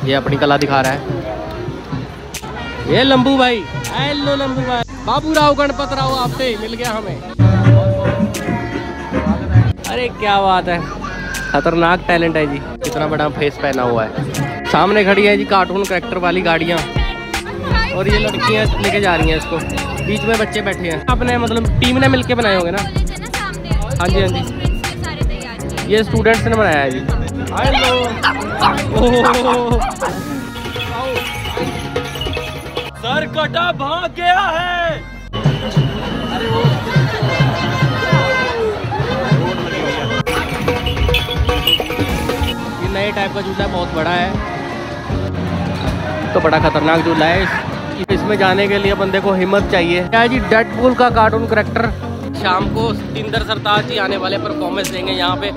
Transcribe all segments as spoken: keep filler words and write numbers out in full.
ये अपनी कला दिखा रहा है। ये लंबू भाई, हेलो लंबू भाई, बाबू राव गणपत राव आपसे मिल गया हमें। अरे क्या बात है, खतरनाक टैलेंट है जी। कितना बड़ा फेस पहना हुआ है। सामने खड़ी है जी कार्टून कैरेक्टर वाली गाड़ियाँ, और ये लड़कियाँ लेके जा रही हैं इसको। बीच में बच्चे बैठे हैं। आपने मतलब टीम ने मिलके बनाए होंगे ना? हाँ जी हाँ जी, ये स्टूडेंट्स ने बनाया है जी। हेलो, सर कटा भाग गया है। अरे वो ये नए टाइप का झूला बहुत बड़ा है, तो बड़ा खतरनाक झूला है। इसमें जाने के लिए बंदे को हिम्मत चाहिए। क्या है जी, डेडपूल का कार्टून कैरेक्टर। शाम को सतिंदर सरताज जी आने वाले परफॉर्मेंस देंगे यहाँ पे।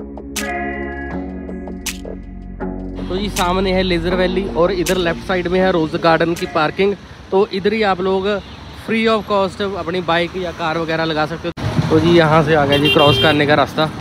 तो जी सामने है लेजर वैली, और इधर लेफ्ट साइड में है रोज गार्डन की पार्किंग। तो इधर ही आप लोग फ्री ऑफ कॉस्ट अपनी बाइक या कार वगैरह लगा सकते हो। तो जी यहाँ से आ गया जी क्रॉस करने का रास्ता।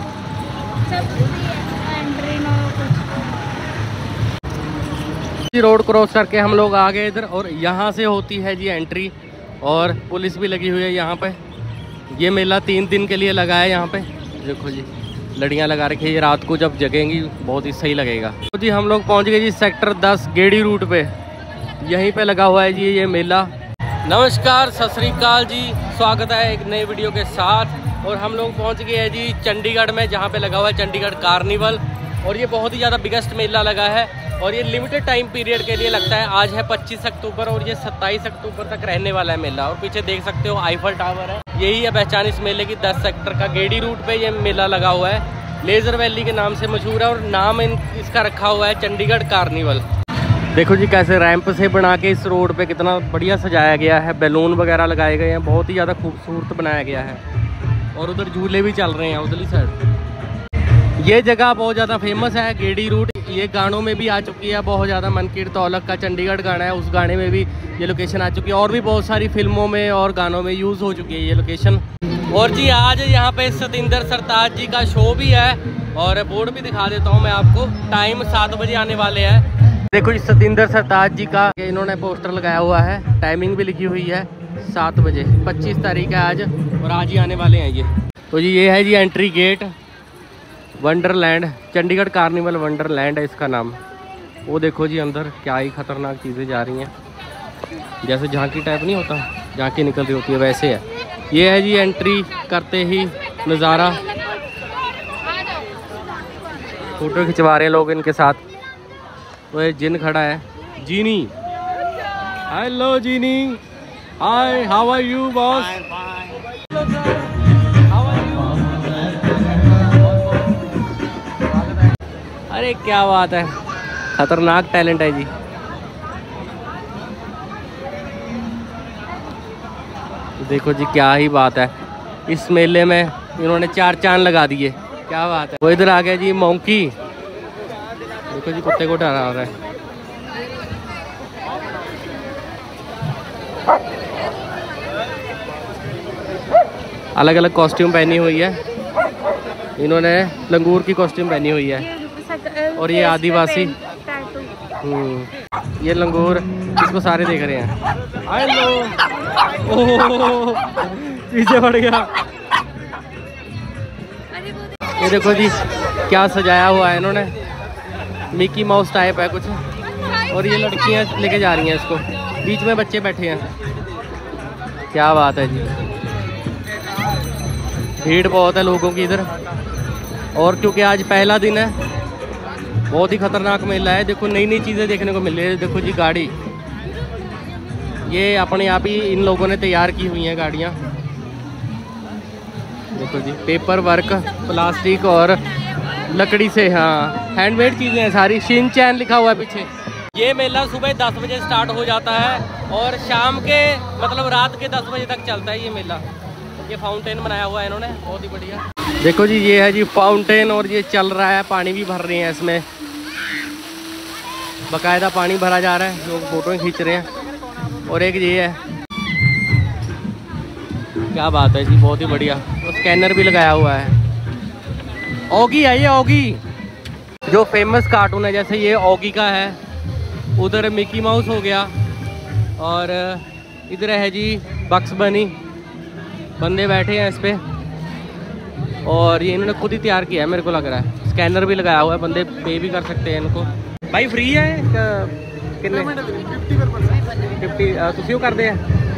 रोड क्रॉस करके हम लोग आ गए इधर, और यहाँ से होती है जी एंट्री, और पुलिस भी लगी हुई है यहाँ पे। ये मेला तीन दिन के लिए लगा है यहाँ पे। देखो जी लड़ियाँ लगा रखी है, ये रात को जब जगेंगी बहुत ही सही लगेगा। तो जी हम लोग पहुँच गए जी सेक्टर दस गेड़ी रूट पे। यहीं पे लगा हुआ है जी ये मेला। नमस्कार, सत श्री अकाल जी, स्वागत है एक नए वीडियो के साथ। और हम लोग पहुँच गए हैं जी चंडीगढ़ में, जहाँ पे लगा हुआ है चंडीगढ़ कार्निवल। और ये बहुत ही ज़्यादा बिगेस्ट मेला लगा है, और ये लिमिटेड टाइम पीरियड के लिए लगता है। आज है पच्चीस अक्टूबर और ये सत्ताईस अक्टूबर तक रहने वाला है मेला। और पीछे देख सकते हो आईफल टावर है, यही है पहचान इस मेले की। दस सेक्टर का गेड़ी रूट पे ये मेला लगा हुआ है। लेजर वैली के नाम से मशहूर है, और नाम इन इसका रखा हुआ है चंडीगढ़ कार्निवल। देखो जी कैसे रैंप से बना के इस रोड पे कितना बढ़िया सजाया गया है। बैलून वगैरह लगाए गए हैं, बहुत ही ज़्यादा खूबसूरत बनाया गया है। और उधर झूले भी चल रहे हैं उधरली साइड। ये जगह बहुत ज़्यादा फेमस है गेड़ी रूट। ये गानों में भी आ चुकी है बहुत ज़्यादा। मनकीर तौलक का चंडीगढ़ गाना है, उस गाने में भी ये लोकेशन आ चुकी है। और भी बहुत सारी फिल्मों में और गानों में यूज़ हो चुकी है ये लोकेशन। और जी आज यहाँ पे सतिंदर सरताज जी का शो भी है, और बोर्ड भी दिखा देता हूँ मैं आपको। टाइम सात बजे आने वाले हैं। देखो जी सतिंदर सरताज जी का इन्होंने पोस्टर लगाया हुआ है, टाइमिंग भी लिखी हुई है सात बजे। पच्चीस तारीख है आज, और आज ही आने वाले हैं ये। तो जी ये है जी entry gate, Wonderland, Chandigarh carnival Wonderland है इसका नाम। वो देखो जी अंदर क्या ही खतरनाक चीज़ें जा रही हैं, जैसे झांकी टाइप नहीं होता, झांकी निकल रही होती है वैसे है। ये है जी एंट्री करते ही नज़ारा। फोटो खिंचवा रहे हैं लोग इनके साथ। तो ये जिन खड़ा है, genie. Hello genie, hi, how are you boss? अरे क्या बात है, खतरनाक टैलेंट है जी। देखो जी क्या ही बात है, इस मेले में इन्होंने चार चांद लगा दिए। क्या बात है। वो इधर आ गया जी मोंकी। देखो जी कुत्ते को डरा रहा है। अलग अलग कॉस्ट्यूम पहनी हुई है इन्होंने, लंगूर की कॉस्ट्यूम पहनी हुई है। और ये आदिवासी, हम्म ये लंगूर, इसको सारे देख रहे हैं। हेलो, ओह पीछे पड़ गया। ये देखो जी क्या सजाया हुआ है इन्होंने, मिकी माउस टाइप है कुछ। और ये लड़कियां लेके जा रही हैं इसको। बीच में बच्चे बैठे हैं। क्या बात है जी, भीड़ बहुत है लोगों की इधर। और क्योंकि आज पहला दिन है, बहुत ही खतरनाक मेला है। देखो नई नई चीज़ें देखने को मिल रही है। देखो जी गाड़ी, ये अपने आप ही इन लोगों ने तैयार की हुई हैं गाड़ियाँ। देखो जी पेपर वर्क, प्लास्टिक और लकड़ी से, हाँ हैंडमेड चीज़ें हैं सारी। शिनचैन लिखा हुआ है पीछे। ये मेला सुबह दस बजे स्टार्ट हो जाता है, और शाम के मतलब रात के दस बजे तक चलता है ये मेला। ये फाउंटेन बनाया हुआ है इन्होंने, बहुत ही बढ़िया। देखो जी ये है जी फाउंटेन, और ये चल रहा है, पानी भी भर रहे हैं इसमें। बाकायदा पानी भरा जा रहा है, लोग फोटो खींच रहे हैं। और एक ये है, क्या बात है जी, बहुत ही बढ़िया। तो स्कैनर भी लगाया हुआ है। ऑगी है ये, ऑगी जो फेमस कार्टून है, जैसे ये ऑगी का है, उधर मिकी माउस हो गया और इधर है जी बक्स बनी, बंदे बैठे हैं इस पे और ये इन्होंने खुद ही तैयार किया है मेरे को लग रहा है। स्कैनर भी लगाया हुआ है, बंदे पे भी कर सकते हैं इनको। भाई फ्री है कितने फिफ्टी तुसी कर दे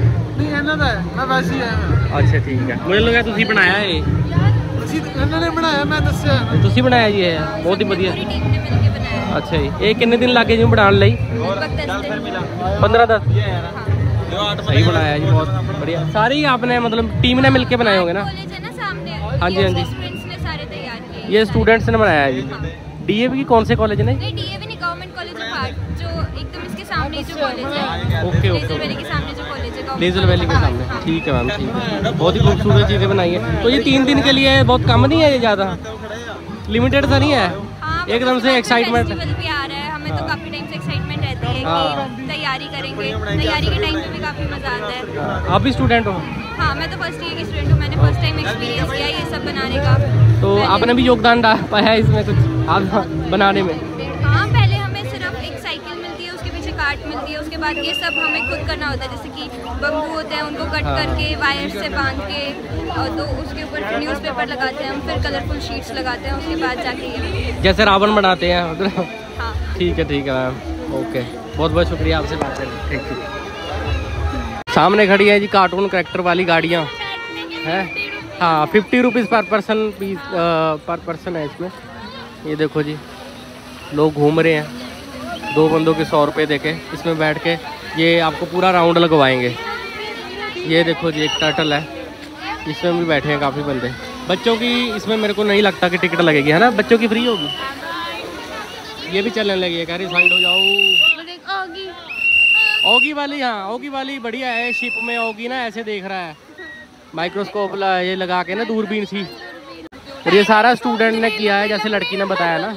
अच्छा ठीक है, मुझे लगा तुसी बनाया है इन्होंने बनाया मैं दस्या तुसी बनाया जी है बहुत ही बढ़िया। अच्छा जी ये कितने दिन लगे जी बनाने लई? पंद्रह दस सही बनाया जी बहुत बढ़िया। सारे ही आपने मतलब टीम ने मिलके बनाए होंगे ना? हाँ जी हाँ जी ये स्टूडेंट्स ने बनाया है जी। डीएवी की कौन से कॉलेज ने? डीएवी नहीं, गवर्नमेंट कॉलेज ऑफ आर्ट जो एकदम इसके सामने जो कॉलेज है। ओके ओके लेजर वैली के सामने जो कॉलेज है, लेजर वैली के सामने। ठीक है मैम ठीक है, बहुत ही खूबसूरत चीज़ें बनाई है। तो ये तीन दिन के लिए बहुत कम नहीं है, ये ज़्यादा लिमिटेड सा नहीं है? एकदम से एक्साइटमेंट भी आ रहा है, हमें तो काफी टाइम से एक्साइटमेंट रहती है कि तैयारी करेंगे, तैयारी के टाइम पे भी काफी मजा आता है। आप भी स्टूडेंट हो? हाँ मैं तो फर्स्ट ईयर की स्टूडेंट हूँ, मैंने फर्स्ट टाइम एक्सपीरियंस किया ये सब बनाने का। तो आपने भी योगदान पाया है इसमें कुछ आप बनाने में? हाँ पहले हमें सिर्फ एक साइकिल मिलती है, उसके पीछे कार्ट मिलती है, उसके बाद ये सब हमें खुद करना होता है। जैसे कि बम्बू होते हैं उनको कट करके वायर से बांध के और तो उसके ऊपर न्यूज़पेपर लगाते हैं हम, फिर कलरफुल शीट्स लगाते हैं, उसके बाद जाके जैसे रावण बनाते हैं उधर। हाँ ठीक है ठीक है मैम ओके, बहुत बहुत शुक्रिया आपसे बात करने। Thank you. सामने खड़ी है जी कार्टून कैरेक्टर वाली गाड़ियाँ हैं। हाँ fifty rupees per person piece per person है इसमें। ये देखो जी लोग घूम रहे हैं, दो बंदों के सौ रुपये देके इसमें बैठ के ये आपको पूरा राउंड लगवाएंगे। ये देखो जी एक टर्टल है, इसमें भी बैठे हैं काफ़ी बंदे। बच्चों की इसमें मेरे को नहीं लगता कि टिकट लगेगी, है ना? बच्चों की फ्री होगी। ये भी चलने लगी है, कह रही साइड हो जाओ। ओगी वाली, हाँ ओगी वाली बढ़िया है, शिप में ओगी ना ऐसे देख रहा है, माइक्रोस्कोप ये लगा के ना दूरबीन सी। और ये सारा स्टूडेंट ने किया है जैसे लड़की ने बताया ना।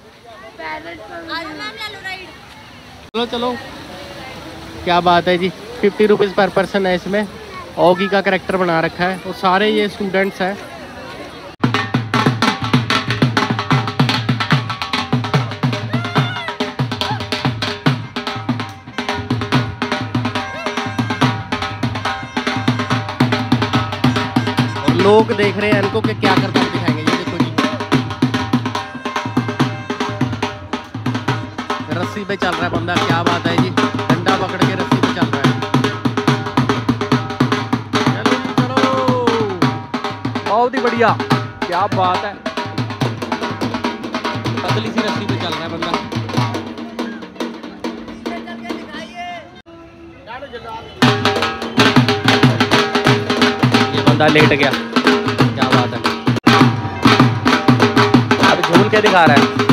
चलो चलो क्या बात है जी, फिफ्टी रुपीज़ पर पर्सन है इसमें। ओगी का कैरेक्टर बना रखा है और सारे ये स्टूडेंट्स हैं। और लोग देख रहे हैं इनको कि क्या करता है दिखाएंगे। ये देखो जी रस्सी पे चल रहा है बंदा, क्या बात है जी, डंडा पकड़ के रस्सी पे चल रहा है। चलो चलो बहुत ही बढ़िया, क्या बात है, पतली सी रस्सी पे चल रहा है बंदा। ये बंदा लेट गया, क्या बात है, अब झूल के दिखा रहा है।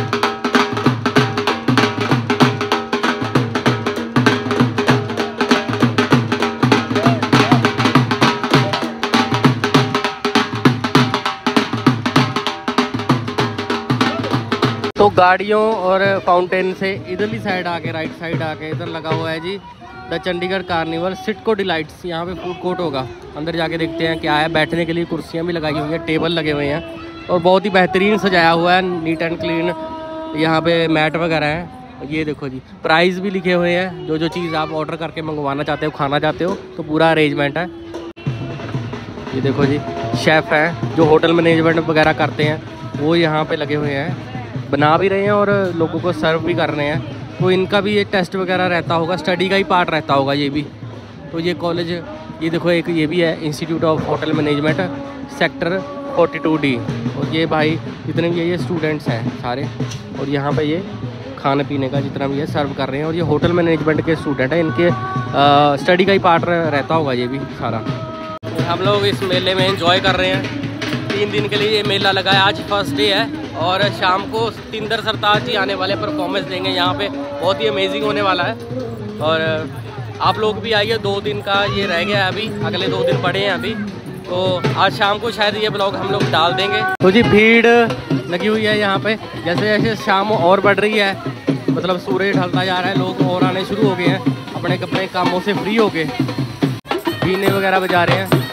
तो गाड़ियों और फाउंटेन से इधरली साइड आके राइट साइड आके इधर लगा हुआ है जी the Chandigarh carnival CITCO delights. यहाँ पे फूड कोर्ट होगा, अंदर जाके देखते हैं क्या है। बैठने के लिए कुर्सियाँ भी लगाई हुई हैं, टेबल लगे हुए हैं और बहुत ही बेहतरीन सजाया हुआ है, नीट एंड क्लीन। यहाँ पे मैट वगैरह हैं। ये देखो जी प्राइस भी लिखे हुए हैं, जो जो चीज़ आप ऑर्डर करके मंगवाना चाहते हो, खाना चाहते हो तो पूरा अरेंजमेंट है। ये देखो जी शेफ़ हैं जो होटल मैनेजमेंट वगैरह करते हैं, वो यहाँ पर लगे हुए हैं, बना भी रहे हैं और लोगों को सर्व भी कर रहे हैं। तो इनका भी ये टेस्ट वगैरह रहता होगा, स्टडी का ही पार्ट रहता होगा ये भी। तो ये कॉलेज, ये देखो एक ये भी है institute of hotel management sector forty two D. और ये भाई जितने भी ये स्टूडेंट्स हैं सारे, और यहाँ पे ये खाने पीने का जितना भी है सर्व कर रहे हैं। और ये होटल मैनेजमेंट के स्टूडेंट हैं, इनके आ, स्टडी का ही पार्ट रहता होगा ये भी सारा। हम लोग इस मेले में एंजॉय कर रहे हैं, तीन दिन के लिए ये मेला लगा है। आज फर्स्ट डे है और शाम को तिंदर सरताज जी आने वाले परफॉर्मेंस देंगे यहाँ पे, बहुत ही अमेजिंग होने वाला है। और आप लोग भी आइए, दो दिन का ये रह गया है, अभी अगले दो दिन पड़े हैं अभी। तो आज शाम को शायद ये ब्लॉग हम लोग डाल देंगे। तो जी भीड़ लगी हुई है यहाँ पे, जैसे जैसे शाम और बढ़ रही है, मतलब सूरज ढलता जा रहा है, लोग और आने शुरू हो गए हैं अपने अपने कामों से फ्री हो गए, बीने वगैरह बजा रहे हैं।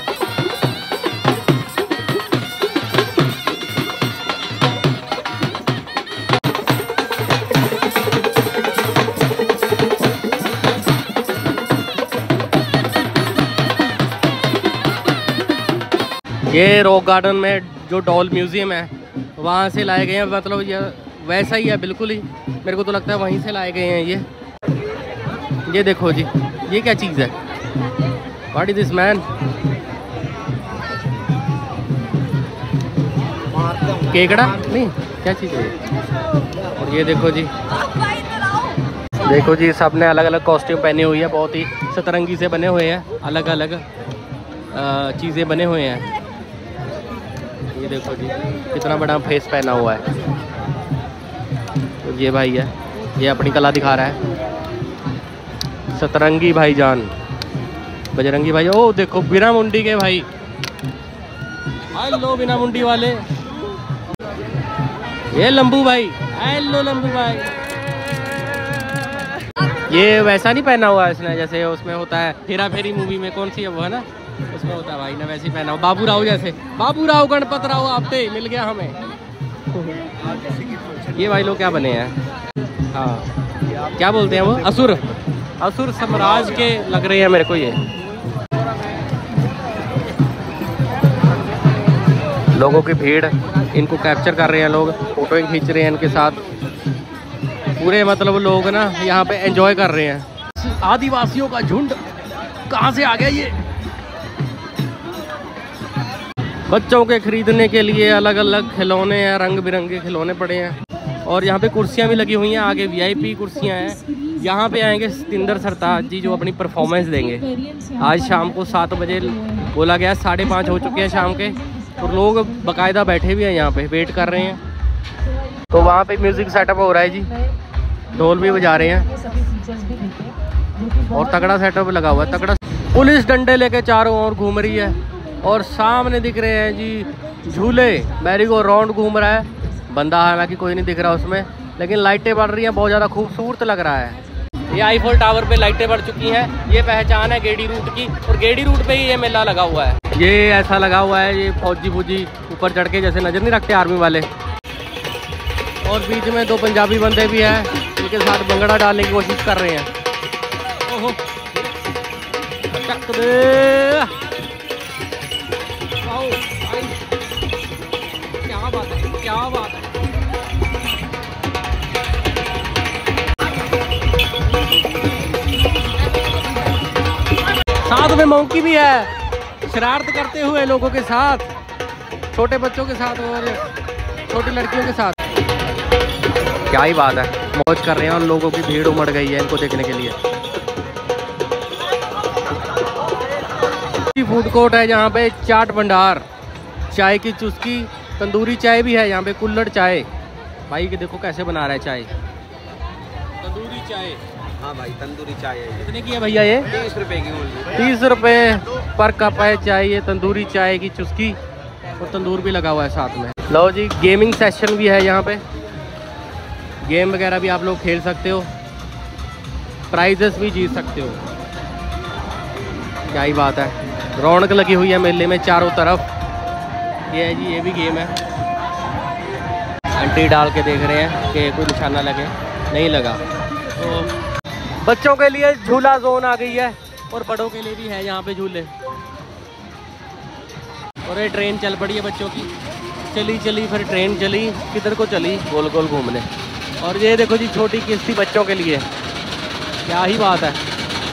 ये रॉक गार्डन में जो डॉल म्यूजियम है वहाँ से लाए गए हैं, मतलब ये वैसा ही है बिल्कुल ही, मेरे को तो लगता है वहीं से लाए गए हैं ये। ये देखो जी, ये क्या चीज़ है? What is this man? केकड़ा नहीं, क्या चीज़ है? और ये देखो जी, देखो जी सब ने अलग अलग कॉस्ट्यूम पहनी हुई है, बहुत ही सतरंगी से बने हुए हैं, अलग अलग चीज़ें बने हुए हैं। ये देखो जी कितना बड़ा फेस पहना हुआ है। तो ये भाई है, ये अपनी कला दिखा रहा है, सतरंगी भाईजान, बजरंगी भाई। ओ देखो बिना मुंडी के भाई, हेलो बिना मुंडी वाले, ये लंबू भाई, हेलो लंबू भाई। ये वैसा नहीं पहना हुआ इसने जैसे उसमें होता है हेरा फेरी मूवी में, कौन सी है वो है ना, उसमें होता है भाई ने वैसे ही पहना हुआ, बाबू राव जैसे, बाबू राव गणपत राव आपते मिल गया हमें। ये भाई लोग क्या बने हैं? हाँ क्या बोलते हैं वो, असुर, असुर साम्राज्य के लग रहे हैं मेरे को ये। लोगों की भीड़, इनको कैप्चर कर रहे हैं लोग, फोटो खींच रहे हैं इनके साथ पूरे, मतलब लोग ना यहाँ पे एंजॉय कर रहे हैं। आदिवासियों का झुंड कहाँ से आ गया ये? बच्चों के खरीदने के लिए अलग अलग खिलौने हैं, रंग बिरंगे खिलौने पड़े हैं। और यहाँ पे कुर्सियाँ भी लगी हुई हैं, आगे वीआईपी कुर्सियाँ हैं। यहाँ पे आएंगे सतिंदर सरताज जी जो अपनी परफॉर्मेंस देंगे। आज शाम को सात बजे बोला गया, साढ़े पाँच हो चुके हैं शाम के, और लोग बाकायदा बैठे भी हैं यहाँ पे, वेट कर रहे हैं। तो वहाँ पे म्यूज़िक सेटअप हो रहा है जी, ढोल भी बजा रहे हैं और तगड़ा सेटअप लगा हुआ है, तगड़ा। पुलिस डंडे लेके चारों ओर घूम रही है और सामने दिख रहे हैं जी झूले, मैरी गो राउंड घूम रहा है। बंदा हालांकि कोई नहीं दिख रहा उसमें, लेकिन लाइटें बढ़ रही हैं, बहुत ज़्यादा खूबसूरत लग रहा है। ये आईफल टावर पे लाइटें बढ़ चुकी हैं, ये पहचान है गेड़ी रूट की, और गेड़ी रूट पे ही ये मेला लगा हुआ है। ये ऐसा लगा हुआ है, ये फौजी फौजी ऊपर चढ़ के जैसे नज़र नहीं रखते आर्मी वाले, और बीच में दो पंजाबी बंदे भी हैं, उनके साथ भंगड़ा डालने की कोशिश कर रहे हैं। ओहो चक दे, क्या बात है, क्या बात है। साथ में मंकी भी है, शरारत करते हुए लोगों के साथ, छोटे बच्चों के साथ और छोटी लड़कियों के साथ। क्या ही बात है, मौज कर रहे हैं और लोगों की भीड़ उमड़ गई है इनको देखने के लिए। फूड कोर्ट है जहाँ पे चाट भंडार, चाय की चुस्की, तंदूरी चाय भी है यहाँ पे, कुल्हड़ चाय। भाई के देखो कैसे बना रहा है चाय, तंदूरी चाय। हाँ भाई तंदूरी चाय है। कितने की है भैया ये? तीस रुपए की ओनली। तीस रुपए पर कप है चाय, ये तंदूरी चाय की चुस्की, और तंदूर भी लगा हुआ है साथ में। लो जी गेमिंग सेशन भी है यहाँ पे, गेम वगैरह भी आप लोग खेल सकते हो, प्राइजेस भी जीत सकते हो। क्या ही बात है, रौनक लगी हुई है मेले में चारों तरफ। ये है जी, ये भी गेम है, एंट्री डाल के देख रहे हैं कि कोई निशाना लगे, नहीं लगा। तो बच्चों के लिए झूला जोन आ गई है और बड़ों के लिए भी है यहाँ पे झूले। और ये ट्रेन चल पड़ी है बच्चों की, चली चली फिर ट्रेन चली, किधर को चली, गोल गोल घूमने। और ये देखो जी छोटी किश्ती बच्चों के लिए, क्या ही बात है,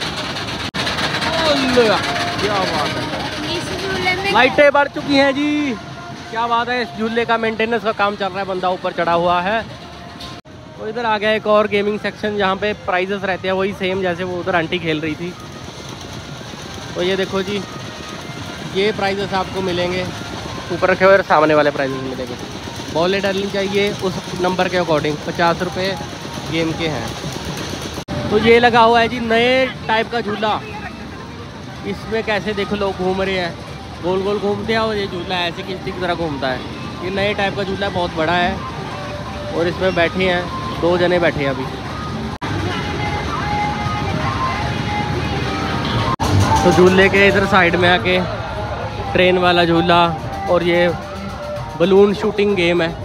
क्या बात है। लाइटें बढ़ चुकी हैं जी, क्या बात है। इस झूले का मेंटेनेंस का काम चल रहा है, बंदा ऊपर चढ़ा हुआ है। तो इधर आ गया एक और गेमिंग सेक्शन जहाँ पे प्राइजेस रहते हैं, वही सेम जैसे वो उधर आंटी खेल रही थी। तो ये देखो जी, ये प्राइजेस आपको मिलेंगे, ऊपर रखे हुए सामने वाले प्राइजेस मिलेंगे। बॉलें डालनी चाहिए उस नंबर के अकॉर्डिंग, पचास रुपये गेम के हैं। तो ये लगा हुआ है जी नए टाइप का झूला, इसमें कैसे देखो लोग घूम रहे हैं, गोल गोल घूमते हैं, और ये झूला ऐसे किश्ती की तरह घूमता है। ये नए टाइप का झूला बहुत बड़ा है, और इसमें बैठे हैं दो जने बैठे हैं अभी। तो झूले के इधर साइड में आके ट्रेन वाला झूला, और ये बलून शूटिंग गेम है,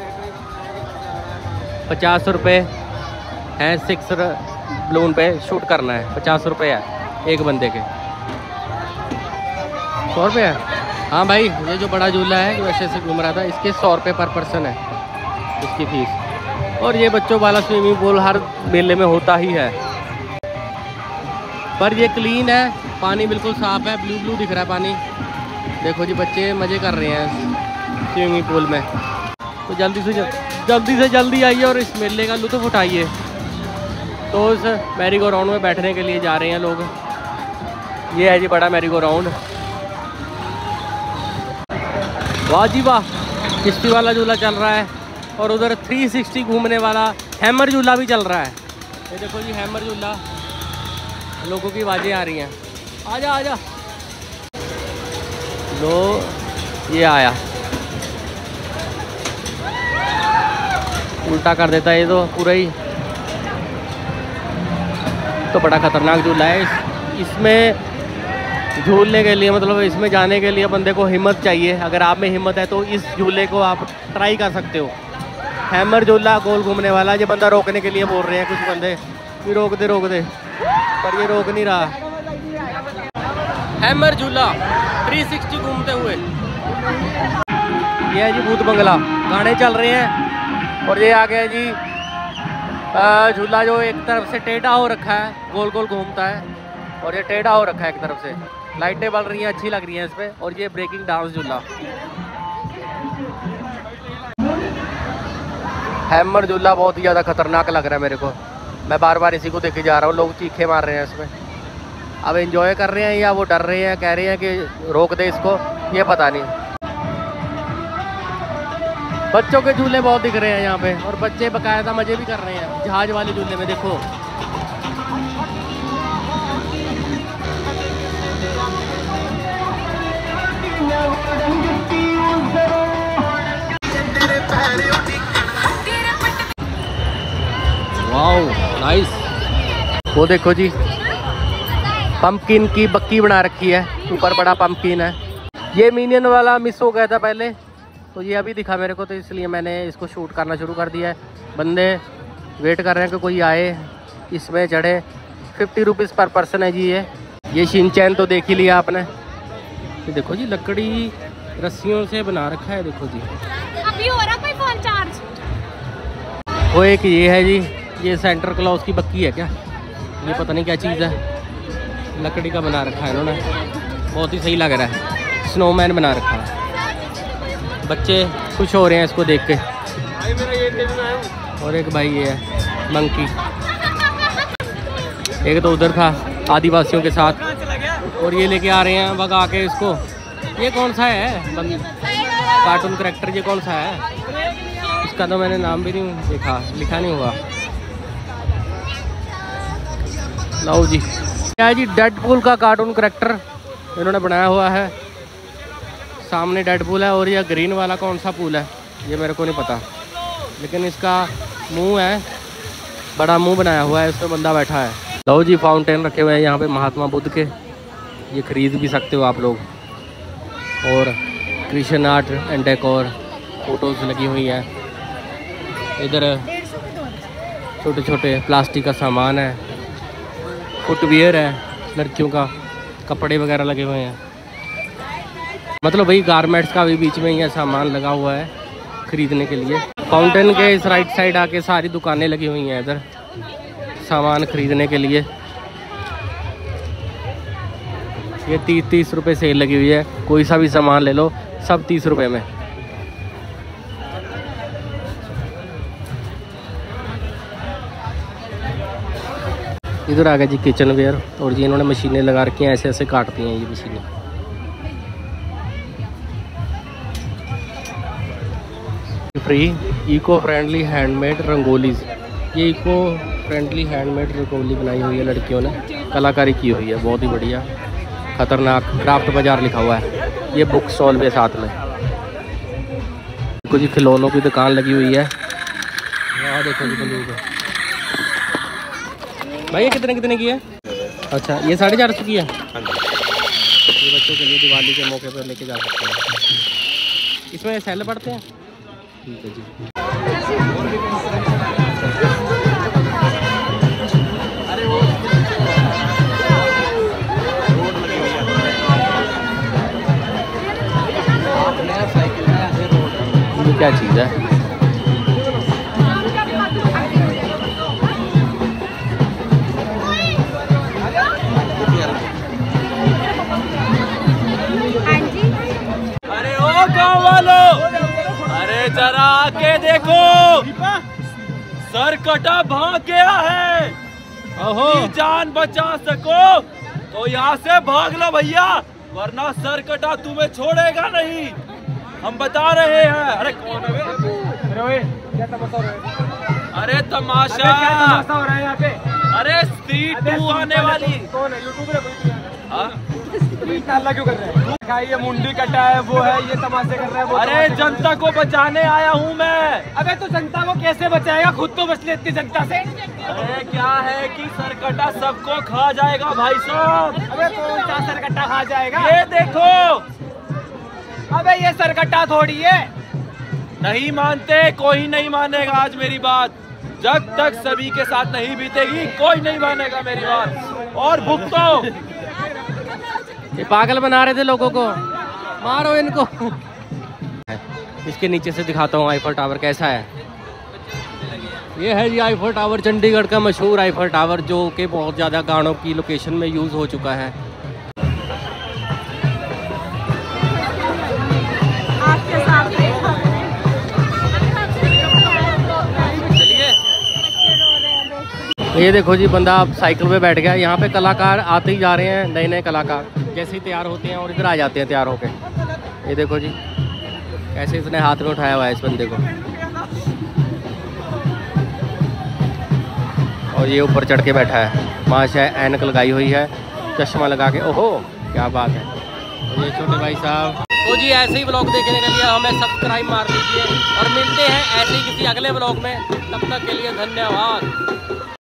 पचास रुपये है, सिक्स बलून पे शूट करना है, पचास रुपये है एक बंदे के, सौ रुपये है। हाँ भाई, ये जो बड़ा झूला है जो ऐसे ऐसे घूम रहा था, इसके सौ रुपये पर पर्सन है इसकी फीस। और ये बच्चों वाला स्विमिंग पूल हर मेले में होता ही है, पर ये क्लीन है, पानी बिल्कुल साफ़ है, ब्लू ब्लू दिख रहा है पानी। देखो जी बच्चे मज़े कर रहे हैं स्विमिंग पूल में। तो जल्दी से जल्दी जल्दी से जल्दी आइए और इस मेले का लुत्फ़ उठाइए। तो उस मैरी गो राउंड में बैठने के लिए जा रहे हैं लोग। ये है जी बड़ा मैरी गो राउंड। वाह जी वाह, किश्ती वाला झूला चल रहा है और उधर थ्री सिक्सटी घूमने वाला हैमर झूला भी चल रहा है। ये देखो जी हैमर झूला, लोगों की आवाज़ें आ रही हैं, आजा आजा। लो ये आया, उल्टा कर देता है ये तो पूरा ही। तो बड़ा ख़तरनाक झूला है। इस, इसमें झूलने के लिए मतलब इसमें जाने के लिए बंदे को हिम्मत चाहिए। अगर आप में हिम्मत है तो इस झूले को आप ट्राई कर सकते हो। हैमर झूला गोल घूमने वाला, ये बंदा रोकने के लिए बोल रहे हैं कुछ बंदे भी, रोक दे रोक दे, पर ये रोक नहीं रहा। हैमर झूला थ्री सिक्सटी घूमते हुए। ये है जी भूत बंगला, गाने चल रहे हैं। और ये आ गया जी झूला जो एक तरफ से टेढ़ा हो रखा है, गोल गोल घूमता है, और ये टेढ़ा हो रखा है एक तरफ से। लाइटें बल रही हैं, अच्छी लग रही हैं इस पर। और ये ब्रेकिंग डांस झूला, हैमर झूला बहुत ही ज़्यादा खतरनाक लग रहा है मेरे को। मैं बार बार इसी को देखे जा रहा हूँ, लोग चीखे मार रहे हैं इसमें। अब एंजॉय कर रहे हैं या वो डर रहे हैं, कह रहे हैं कि रोक दे इसको, ये पता नहीं। बच्चों के झूले बहुत दिख रहे हैं यहाँ पे, और बच्चे बकायदा मज़े भी कर रहे हैं जहाज वाले झूले में। देखो वाओ नाइस। वो देखो जी पंपकिन की बक्की बना रखी है, ऊपर बड़ा पंपकिन है। ये मिनियन वाला मिस हो गया था पहले, तो ये अभी दिखा मेरे को, तो इसलिए मैंने इसको शूट करना शुरू कर दिया है। बंदे वेट कर रहे हैं कि कोई आए इसमें चढ़े। फिफ्टी रुपीज़ पर पर्सन है जी ये। ये शिनचैन तो देख ही लिया आपने। ये देखो जी लकड़ी रस्सियों से बना रखा है, देखो जी। अभी हो रहा कोई फोन चार्ज। वो एक ये है जी, ये सेंटर क्लॉज की बक्की है क्या, ये पता नहीं क्या चीज़ है, लकड़ी का बना रखा है इन्होंने, बहुत ही सही लग रहा है। स्नोमैन बना रखा है, बच्चे खुश हो रहे हैं इसको देख के। और एक भाई ये है मंकी, एक तो उधर था आदिवासियों के साथ, और ये लेके आ रहे हैं भगा के इसको। ये कौन सा है कार्टून करैक्टर, ये कौन सा है? इसका तो मैंने नाम भी नहीं देखा, लिखा नहीं हुआ। लाओ जी, क्या है जी डेडपूल का कार्टून करैक्टर इन्होंने बनाया हुआ है। सामने डेडपूल है, और ये ग्रीन वाला कौन सा पूल है ये मेरे को नहीं पता, लेकिन इसका मुंह है, बड़ा मुंह बनाया हुआ है, इसमें बंदा बैठा है। लो जी फाउंटेन रखे हुए हैं यहाँ पे महात्मा बुद्ध के, ये खरीद भी सकते हो आप लोग। और Christian art and decor photos लगी हुई हैं। इधर छोटे छोटे प्लास्टिक का सामान है, फुटवियर है, लड़कियों का कपड़े वगैरह लगे हुए हैं। मतलब वही गारमेंट्स का भी बीच में यह सामान लगा हुआ है खरीदने के लिए। फाउंटेन के इस राइट साइड आके सारी दुकानें लगी हुई हैं इधर सामान खरीदने के लिए। ये तीस तीस रुपये सेल लगी हुई है, कोई सा भी सामान ले लो, सब तीस रुपये में। इधर आ गया जी किचन वेयर, और जी इन्होंने मशीनें लगा रखी हैं, ऐसे ऐसे काटती हैं ये मशीनें। Free eco friendly handmade rangolis, ये इको फ्रेंडली हैंडमेड रंगोली बनाई हुई है लड़कियों ने, कलाकारी की हुई है, बहुत ही बढ़िया खतरनाक। क्राफ्ट बाजार लिखा हुआ है, ये बुक स्टॉल भी साथ में। कुछ खिलौनों की दुकान लगी हुई है, यहाँ देखो जी बंदूक। भाई ये कितने कितने की है? अच्छा ये साढ़े चार सौ की है। ये बच्चों के लिए दिवाली के मौके पर लेके जा सकते हैं। इसमें सेल पड़ते हैं, ठीक है जी। क्या चीज़ है। अरे ओ गाँव वालों, अरे जरा आके देखो, सरकटा भाग गया है। ओहो, जान बचा सको तो यहाँ से भाग लो भैया, वरना सरकटा तुम्हें छोड़ेगा नहीं, हम बता रहे हैं। अरे कौन है? क्या तमाशा हो रहा है? अरे तमाशा, क्या तमाशा हो रहा है यहाँ पे? अरे स्ट्रीट टू आने वाली। कौन है? यूट्यूबर है? हाँ? नाला क्यों कर रहे हैं? खाई ये मुंडी कटा है, वो है, ये तमाशे कर रहा है, वो अरे तमाशे कर रहा जनता को बचाने आया हूँ मैं। है। अबे तू जनता को कैसे बचाएगा? खुद तो बच ले इतनी जनता से। अरे क्या है कि सरकटा सबको खा जाएगा भाई साहब। अबे कौन सा सरकट्टा खा जाएगा? ये देखो। अबे ये सरकट्टा थोड़ी है। नहीं मानते, कोई नहीं मानेगा आज मेरी बात। जब तक सभी के साथ नहीं बीतेगी कोई नहीं मानेगा मेरी बात। और भुगतो। ये पागल बना रहे थे लोगों को, मारो इनको। इसके नीचे से दिखाता हूँ आईफल टावर कैसा है। ये है जी आईफल टावर, चंडीगढ़ का मशहूर आईफल टावर, जो कि बहुत ज़्यादा गानों की लोकेशन में यूज़ हो चुका है। ये देखो जी, बंदा अब साइकिल पे बैठ गया। यहाँ पे कलाकार आते ही जा रहे हैं, नए नए कलाकार जैसे ही तैयार होते हैं और इधर आ जाते हैं तैयार होके। ये देखो जी कैसे इसने हाथ में उठाया हुआ है इस बंदे को, और ये ऊपर चढ़ के बैठा है। माशा ऐनक लगाई हुई है, चश्मा लगा के। ओहो क्या बात है। और ये छोटे भाई साहब। तो जी ऐसे ही ब्लॉग देखने के लिए हमें सब्सक्राइब मार लीजिए और मिलते हैं ऐसे ही किसी अगले ब्लॉग में। तब तक के लिए धन्यवाद।